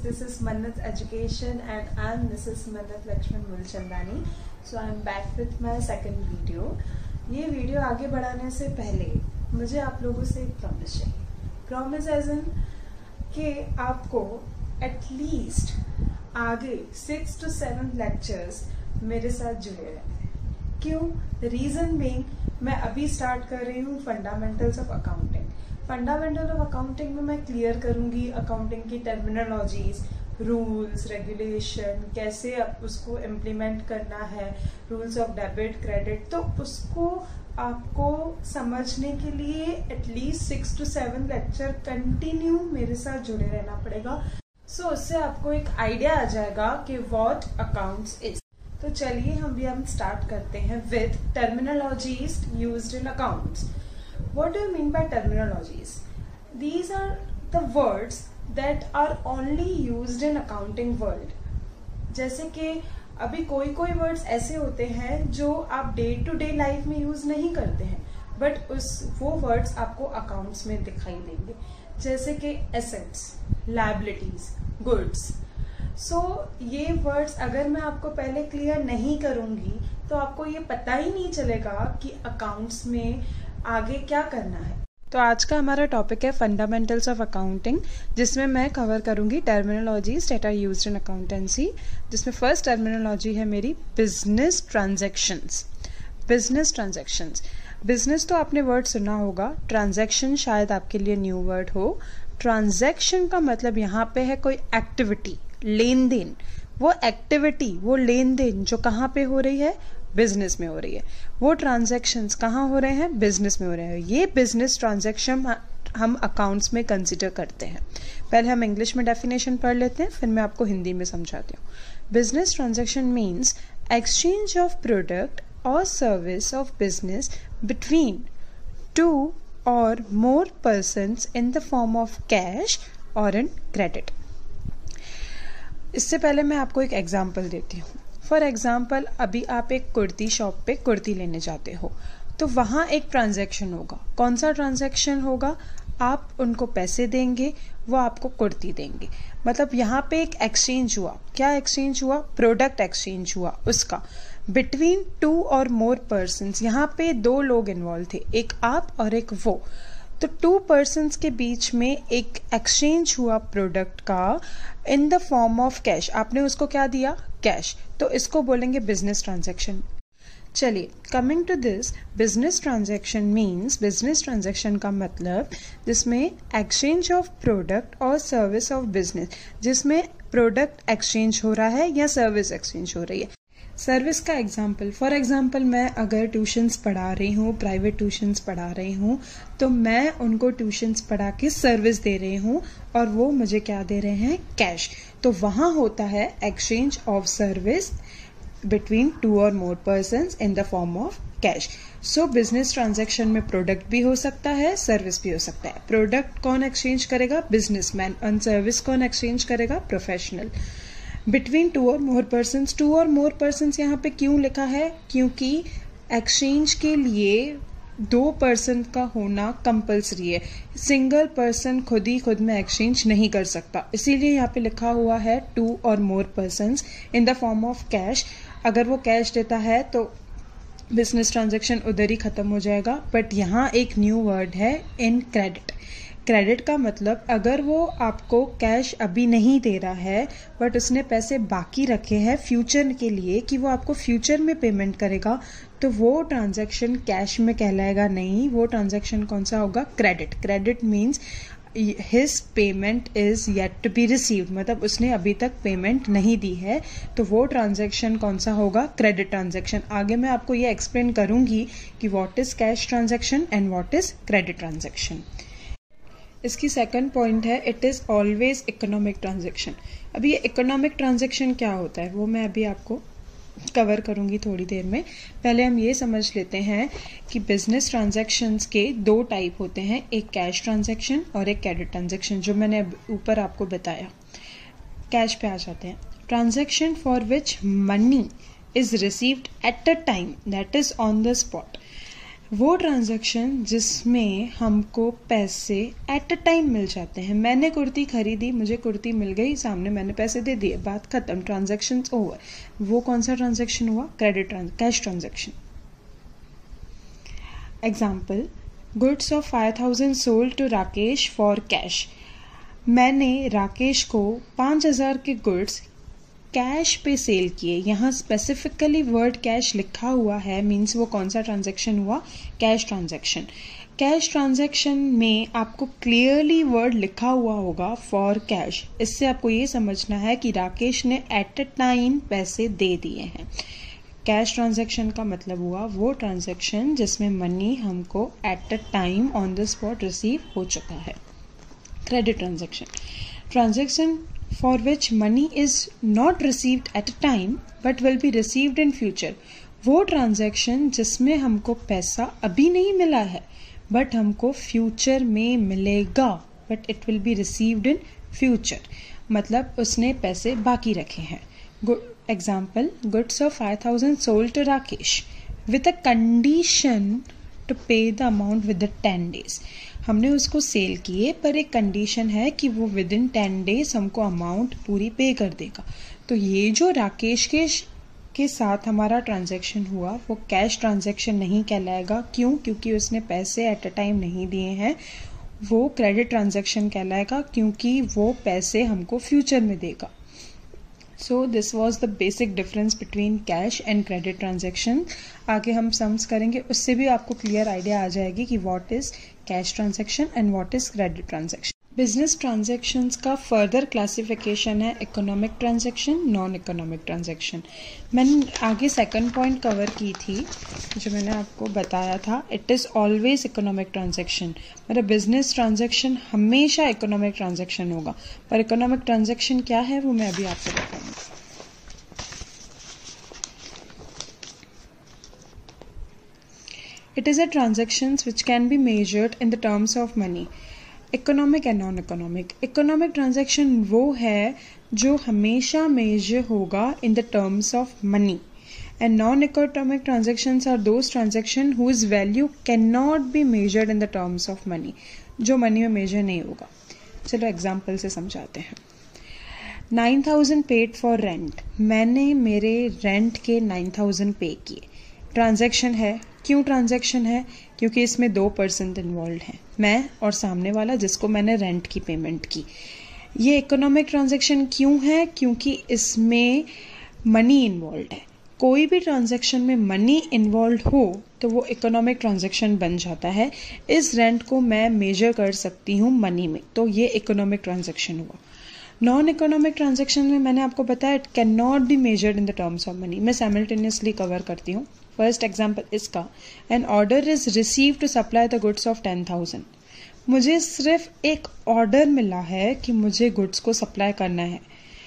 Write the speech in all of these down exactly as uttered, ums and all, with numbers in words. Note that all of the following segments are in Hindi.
this is Mannat Education and I'm Missus Mannat Lakshman Mulchandani. So I'm back with my second video. ये वीडियो आगे बढ़ाने से पहले मुझे आप लोगों से एक प्रॉमिस चाहिए. प्रॉमिस एज इन कि आपको एटलीस्ट आगे सिक्स टू सेवन लेक्चर्स मेरे साथ जुड़े रहने हैं. क्यों? रीजन बीइंग मैं अभी स्टार्ट कर रही हूँ fundamentals of accounting. Fundamental of accounting में मैं क्लियर करूंगी अकाउंटिंग की टर्मिनोलॉजीज, रूल्स, रेगुलेशन, कैसे आप उसको इम्प्लीमेंट करना है, रूल्स ऑफ डेबिट क्रेडिट. तो उसको आपको समझने के लिए at least six to seven lecture continue मेरे साथ जुड़े रहना पड़ेगा. सो so, उससे आपको एक आइडिया आ जाएगा कि व्हाट अकाउंट्स इज. तो चलिए हम भी हम स्टार्ट करते हैं with terminologies used in accounts. What do you mean by terminologies? These are the words that are only used in accounting world. जैसे कि अभी कोई कोई वर्ड्स ऐसे होते हैं जो आप डे टू डे लाइफ में यूज नहीं करते हैं, बट उस वो वर्ड्स आपको अकाउंट्स में दिखाई देंगे. जैसे कि एसेट्स, लायबिलिटीज, गुड्स. सो ये वर्ड्स अगर मैं आपको पहले क्लियर नहीं करूंगी तो आपको ये पता ही नहीं चलेगा कि अकाउंट्स में आगे क्या करना है. तो आज का हमारा टॉपिक है फंडामेंटल्स ऑफ अकाउंटिंग, जिसमें मैं कवर करूंगी terminologies that are used in accountancy. जिसमें फर्स्ट टर्मिनोलॉजी है मेरी business transactions. Business transactions business तो आपने वर्ड सुना होगा, ट्रांजैक्शन शायद आपके लिए न्यू वर्ड हो. ट्रांजैक्शन का मतलब यहाँ पे है कोई एक्टिविटी, लेन देन. वो एक्टिविटी, वो लेन देन जो कहाँ पे हो रही है? बिजनेस में हो रही है. वो ट्रांजैक्शंस कहाँ हो रहे हैं? बिजनेस में हो रहे हैं. ये बिजनेस ट्रांजैक्शन हम अकाउंट्स में कंसिडर करते हैं. पहले हम इंग्लिश में डेफिनेशन पढ़ लेते हैं, फिर मैं आपको हिंदी में समझाती हूँ. Business transaction means exchange of product और service of business between two और more persons in the form of cash और इन क्रेडिट. इससे पहले मैं आपको एक एग्जाम्पल देती हूँ. फॉर एग्जाम्पल, अभी आप एक कुर्ती शॉप पे कुर्ती लेने जाते हो, तो वहाँ एक ट्रांजैक्शन होगा. कौन सा ट्रांजैक्शन होगा? आप उनको पैसे देंगे, वो आपको कुर्ती देंगे. मतलब यहाँ पे एक एक्सचेंज हुआ. क्या एक्सचेंज हुआ? प्रोडक्ट एक्सचेंज हुआ उसका बिटवीन टू और मोर पर्सन्स. यहाँ पे दो लोग इन्वॉल्व थे, एक आप और एक वो. तो टू पर्सन्स के बीच में एक एक्सचेंज हुआ प्रोडक्ट का in the form of cash. आपने उसको क्या दिया? कैश. तो इसको बोलेंगे बिजनेस ट्रांजैक्शन. चलिए, coming to this, business transaction means, business transaction का मतलब जिसमें एक्सचेंज ऑफ प्रोडक्ट और सर्विस ऑफ बिजनेस, जिसमें प्रोडक्ट एक्सचेंज हो रहा है या सर्विस एक्सचेंज हो रही है. सर्विस का एग्जाम्पल, फॉर एग्जाम्पल मैं अगर ट्यूशन्स पढ़ा रही हूँ, प्राइवेट ट्यूशन्स पढ़ा रही हूँ, तो मैं उनको ट्यूशन्स पढ़ा के सर्विस दे रही हूँ और वो मुझे क्या दे रहे हैं? कैश. तो वहाँ होता है exchange of service between two और more persons in the form of cash. So business transaction में प्रोडक्ट भी हो सकता है, सर्विस भी हो सकता है. प्रोडक्ट कौन एक्सचेंज करेगा? बिजनेसमैन. और सर्विस कौन एक्सचेंज करेगा? प्रोफेशनल. बिटवीन टू और मोर पर्सन्स. टू और मोर पर्सन्स यहाँ पे क्यों लिखा है? क्योंकि एक्सचेंज के लिए दो पर्सन का होना कंपलसरी है. सिंगल पर्सन खुद ही खुद में एक्सचेंज नहीं कर सकता, इसीलिए यहाँ पे लिखा हुआ है टू और more persons in the form of cash. अगर वो कैश देता है तो बिजनेस ट्रांजैक्शन उधर ही खत्म हो जाएगा. बट यहाँ एक न्यू वर्ड है, इन क्रेडिट. क्रेडिट का मतलब अगर वो आपको कैश अभी नहीं दे रहा है बट उसने पैसे बाकी रखे हैं फ्यूचर के लिए कि वो आपको फ्यूचर में पेमेंट करेगा, तो वो ट्रांजैक्शन कैश में कहलाएगा नहीं. वो ट्रांजैक्शन कौन सा होगा? Credit. Credit means his payment is yet to be received, मतलब उसने अभी तक पेमेंट नहीं दी है. तो वो ट्रांजैक्शन कौन सा होगा? Credit transaction. आगे मैं आपको ये एक्सप्लेन करूंगी कि what is cash transaction and what is credit transaction. इसकी सेकंड पॉइंट है, it is always economic transaction. अभी ये इकोनॉमिक ट्रांजैक्शन क्या होता है वो मैं अभी आपको कवर करूंगी थोड़ी देर में. पहले हम ये समझ लेते हैं कि बिजनेस ट्रांजैक्शंस के दो टाइप होते हैं, एक कैश ट्रांजैक्शन और एक क्रेडिट ट्रांजैक्शन, जो मैंने ऊपर आपको बताया. कैश पे आ जाते हैं. Transaction for which money is received at a time that is on the spot. वो ट्रांजैक्शन जिसमें हमको पैसे एट अ टाइम मिल जाते हैं। मैंने कुर्ती खरीदी, मुझे कुर्ती मिल गई, सामने मैंने पैसे दे दिए, बात खत्म, ट्रांजैक्शन ओवर। वो कौन सा ट्रांजैक्शन हुआ? Credit cash transaction. Example, goods of five thousand sold to Rakesh for cash. मैंने राकेश को पाँच हज़ार के गुड्स कैश पे सेल किए। यहाँ स्पेसिफिकली वर्ड कैश लिखा हुआ है, मीन्स वो कौन सा ट्रांजैक्शन हुआ? Cash transaction. कैश ट्रांजैक्शन में आपको क्लियरली वर्ड लिखा हुआ होगा फॉर कैश। इससे आपको ये समझना है कि राकेश ने एट अ टाइम पैसे दे दिए हैं। कैश ट्रांजैक्शन का मतलब हुआ वो ट्रांजैक्शन जिसमें मनी हमको at a time on the spot receive हो चुका है। Credit transaction, transaction for which money is not received at a time but will be received in future। वो ट्रांजैक्शन जिसमें हमको पैसा अभी नहीं मिला है बट हमको फ्यूचर में मिलेगा, but it will be received in future, मतलब उसने पैसे बाकी रखे हैं। Example, goods of five thousand sold to Rakesh with a condition to pay the amount within ten days. हमने उसको सेल किए पर एक कंडीशन है कि वो विद इन टेन डेज हमको अमाउंट पूरी पे कर देगा। तो ये जो राकेश के के साथ हमारा ट्रांजैक्शन हुआ वो कैश ट्रांजैक्शन नहीं कहलाएगा। क्यों? क्योंकि उसने पैसे एट अ टाइम नहीं दिए हैं। वो क्रेडिट ट्रांजैक्शन कहलाएगा क्योंकि वो पैसे हमको फ्यूचर में देगा। So this was the basic difference between cash and credit transaction. आगे हम सम्स करेंगे, उससे भी आपको क्लियर आइडिया आ जाएगी कि what is cash transaction and what is credit transaction. Business transactions का फर्दर क्लासिफिकेशन है economic transaction, non economic transaction. मैंने आगे सेकंड पॉइंट कवर की थी जो मैंने आपको बताया था, it is always economic transaction. मेरा बिजनेस ट्रांजैक्शन हमेशा इकोनॉमिक ट्रांजैक्शन होगा, पर इकोनॉमिक ट्रांजैक्शन क्या है वो मैं अभी आपको बताऊंगी। It is a transactions which can be measured in the terms of money. Economic and non economic. Economic transaction वो है जो हमेशा मेजर होगा in the terms of money, and non economic transactions are those transaction whose value can not be measured in the terms of money, जो मनी में मेजर नहीं होगा। चलो एग्जाम्पल से समझाते हैं। Nine thousand paid for rent, मैंने मेरे रेंट के नाइन थाउजेंड पे किए। ट्रांजैक्शन है। क्यों ट्रांजैक्शन है? क्योंकि इसमें दो पर्सन इन्वॉल्व हैं, मैं और सामने वाला जिसको मैंने रेंट की पेमेंट की। ये इकोनॉमिक ट्रांजैक्शन क्यों है? क्योंकि इसमें मनी इन्वॉल्व है। कोई भी ट्रांजैक्शन में मनी इन्वॉल्व हो तो वो इकोनॉमिक ट्रांजैक्शन बन जाता है। इस रेंट को मैं मेजर कर सकती हूँ मनी में, तो ये इकोनॉमिक ट्रांजैक्शन हुआ। नॉन इकोनॉमिक ट्रांजैक्शन में मैंने आपको बताया it can not be measured in the terms of money. मैं साइमल्टेनियसली कवर करती हूँ। फर्स्ट एग्जाम्पल इसका, an order is receive to supply the goods of ten thousand. मुझे सिर्फ एक ऑर्डर मिला है कि मुझे गुड्स को सप्लाई करना है।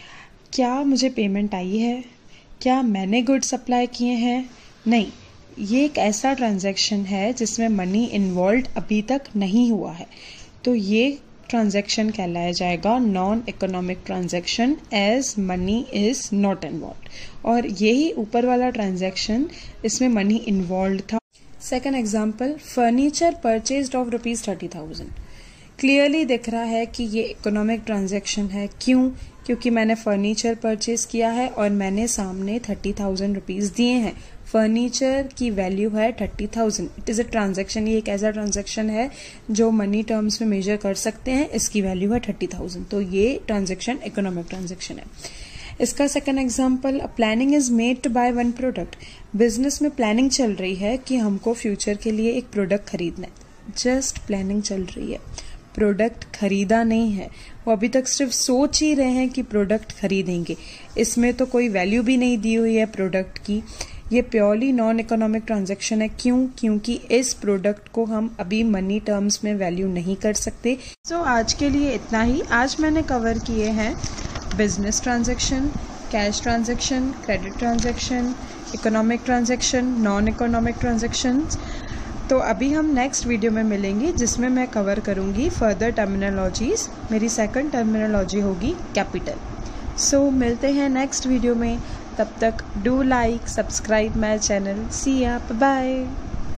क्या मुझे पेमेंट आई है? क्या मैंने गुड्स सप्लाई किए हैं? नहीं। ये एक ऐसा ट्रांजैक्शन है जिसमें मनी इन्वॉल्व अभी तक नहीं हुआ है, तो ये ट्रांजैक्शन कहलाया जाएगा non economic transaction as money is not involve. और यही ऊपर वाला ट्रांजैक्शन, इसमें मनी इन्वॉल्व था। Second example, furniture purchased of rupees thirty thousand. Clearly दिख रहा है कि ये इकोनॉमिक ट्रांजैक्शन है। क्यों? क्योंकि मैंने फर्नीचर परचेज किया है और मैंने सामने थर्टी थाउजेंड रुपीज दिए हैं। फर्नीचर की वैल्यू है thirty thousand. It is a transaction. ये एक ऐसा ट्रांजैक्शन है जो मनी टर्म्स में मेजर कर सकते हैं। इसकी वैल्यू है थर्टी थाउजेंड, तो ये ट्रांजैक्शन इकोनॉमिक ट्रांजैक्शन है। इसका second example, planning is made to buy one product. Business में प्लानिंग चल रही है कि हमको फ्यूचर के लिए एक प्रोडक्ट खरीदना है। जस्ट प्लानिंग चल रही है, प्रोडक्ट खरीदा नहीं है। वो अभी तक सिर्फ सोच ही रहे हैं कि प्रोडक्ट खरीदेंगे। इसमें तो कोई वैल्यू भी नहीं दी हुई है प्रोडक्ट की। ये प्योरली नॉन इकोनॉमिक ट्रांजैक्शन है। क्यों? क्योंकि इस प्रोडक्ट को हम अभी मनी टर्म्स में वैल्यू नहीं कर सकते। सो so, आज के लिए इतना ही। आज मैंने कवर किए हैं business transaction, cash transaction, credit transaction, economic transaction, non economic transactions. तो अभी हम नेक्स्ट वीडियो में मिलेंगे जिसमें मैं कवर करूंगी फर्दर टर्मिनोलॉजीज। मेरी सेकंड टर्मिनोलॉजी होगी कैपिटल। सो so, मिलते हैं नेक्स्ट वीडियो में। तब तक do like, subscribe my channel. See ya, bye.